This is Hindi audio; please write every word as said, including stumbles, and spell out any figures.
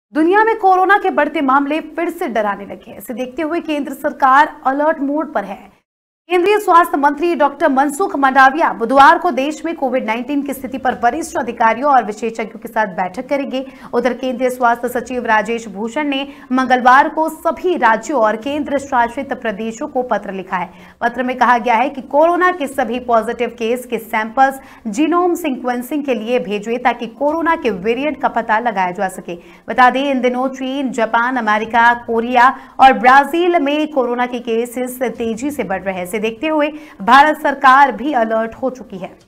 दुनिया में कोरोना के बढ़ते मामले फिर से डराने लगे हैं। इसे देखते हुए केंद्र सरकार अलर्ट मोड पर है। केंद्रीय स्वास्थ्य मंत्री डॉक्टर मनसुख मंडाविया बुधवार को देश में कोविड उन्नीस की स्थिति पर वरिष्ठ अधिकारियों और विशेषज्ञों के साथ बैठक करेंगे। उधर केंद्रीय स्वास्थ्य सचिव राजेश भूषण ने मंगलवार को सभी राज्यों और केंद्र शासित प्रदेशों को पत्र लिखा है। पत्र में कहा गया है कि कोरोना के सभी पॉजिटिव केस के सैंपल्स जीनोम सीक्वेंसिंग के लिए भेजें ताकि कोरोना के वेरिएंट का पता लगाया जा सके। बता दें, इन दिनों चीन, जापान, अमेरिका, कोरिया और ब्राजील में कोरोना के केसेस तेजी से बढ़ रहे हैं। देखते हुए भारत सरकार भी अलर्ट हो चुकी है।